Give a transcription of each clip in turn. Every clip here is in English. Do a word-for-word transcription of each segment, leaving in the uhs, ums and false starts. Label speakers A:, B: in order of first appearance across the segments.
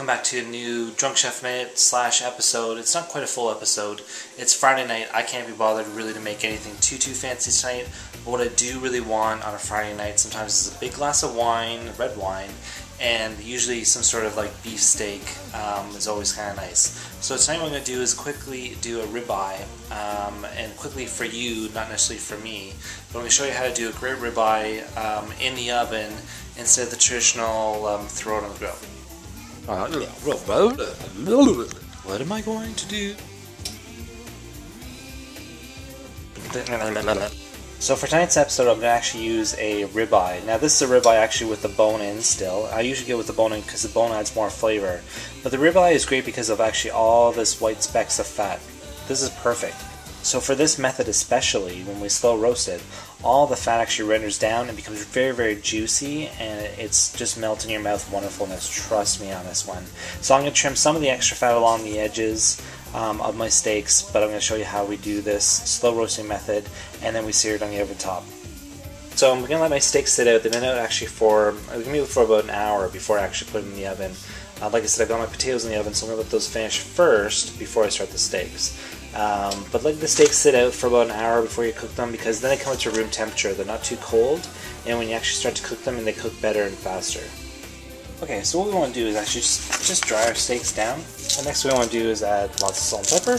A: welcome back to a new Drunk Chef Minute slash episode. It's not quite a full episode. It's Friday night. I can't be bothered really to make anything too too fancy tonight. But what I do really want on a Friday night sometimes is a big glass of wine, red wine, and usually some sort of like beef steak um, is always kind of nice. So tonight what I'm going to do is quickly do a ribeye, um, and quickly for you, not necessarily for me, but I'm going to show you how to do a great ribeye um, in the oven instead of the traditional um, throw it on the grill. Uh, what am I going to do? So for tonight's episode, I'm going to actually use a ribeye. Now this is a ribeye actually with the bone in still. I usually get with the bone in because the bone adds more flavor. But the ribeye is great because of actually all this white specks of fat. This is perfect. So for this method especially, when we slow roast it, all the fat actually renders down and becomes very, very juicy, and it's just melts in your mouth wonderfulness. Trust me on this one. So I'm going to trim some of the extra fat along the edges um, of my steaks, but I'm going to show you how we do this slow roasting method, and then we sear it on the over top. So I'm going to let my steaks sit out. They've been out actually for, I'm going to for about an hour before I actually put them in the oven. Uh, like I said, I've got my potatoes in the oven, so I'm going to let those finish first before I start the steaks. Um, but let the steaks sit out for about an hour before you cook them, because then they come up to room temperature. They're not too cold, and when you actually start to cook them, and they cook better and faster. Okay, so what we want to do is actually just, just dry our steaks down. The next thing we want to do is add lots of salt and pepper.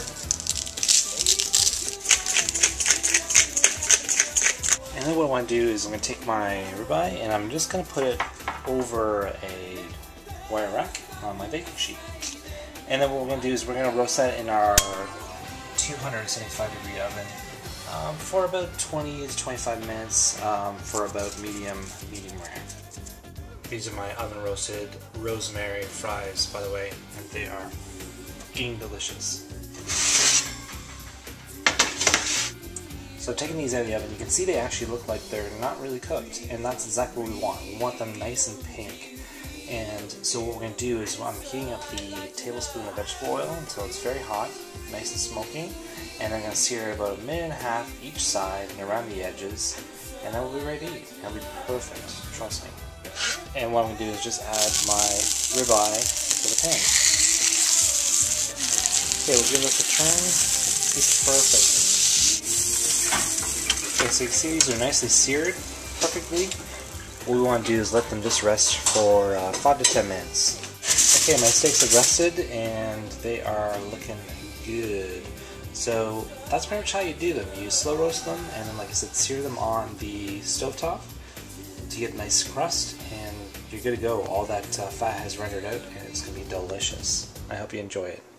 A: And then what I want to do is I'm going to take my ribeye, and I'm just going to put it over a wire rack on my baking sheet. And then what we're going to do is we're going to roast that in our two hundred seventy-five degree oven um, for about twenty to twenty-five minutes um, for about medium medium rare. These are my oven roasted rosemary fries, by the way, and they are fucking delicious. So taking these out of the oven, you can see they actually look like they're not really cooked, and that's exactly what we want. We want them nice and pink. And so what we're going to do is I'm heating up the tablespoon of vegetable oil until it's very hot, nice and smoky, and I'm going to sear it about a minute and a half each side and around the edges, and then we'll be ready to eat. It'll be perfect, trust me. And what I'm going to do is just add my ribeye to the pan. Okay, we'll give this a turn. It's perfect. Okay, so you can see these are nicely seared perfectly. What we want to do is let them just rest for uh, five to ten minutes. Okay, my steaks have rested and they are looking good. So that's pretty much how you do them. You slow roast them and then, like I said, sear them on the stovetop to get a nice crust, and you're good to go. All that uh, fat has rendered out and it's going to be delicious. I hope you enjoy it.